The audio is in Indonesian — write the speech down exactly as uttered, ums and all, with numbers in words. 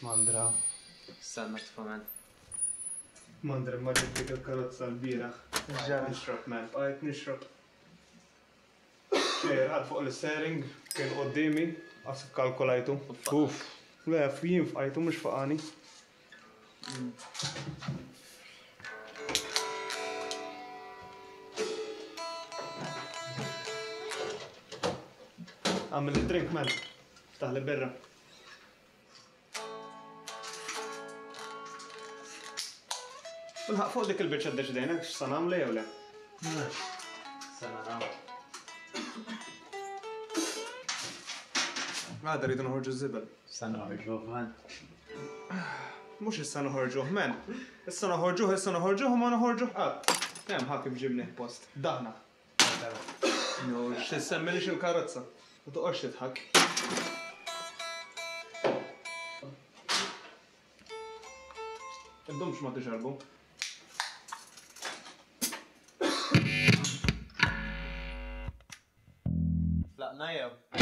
Mandra. Sanna t-famen. Mandra ma ġibdik il-karozza l-biraħ. Ġar nixrob, man. Għajt nixrob. Xejr, għad fuq l-steering, kien qoddimi, għasib kalkolajtu. Uff, le, jien f'għajtu mux faqani. Għamil il-drink, man. Ftaħ li birra. Ulħaq fuq dik il-bicċa d-deċidejna, x'san għamle jew le? Sanna raw. Għada rridu nħorġu z-zibel. Sanna ħarġu, man. Mux issa noħorġuh, men. Issa noħorġuh, issa noħorġuh, ma noħorġuh qatt. Hemm ħakib ġibni post. Daħna. No, x'issemmilix il-karozza. Ma toqgħodx titħak. Iddumx ma tixarbu. Laqna jew.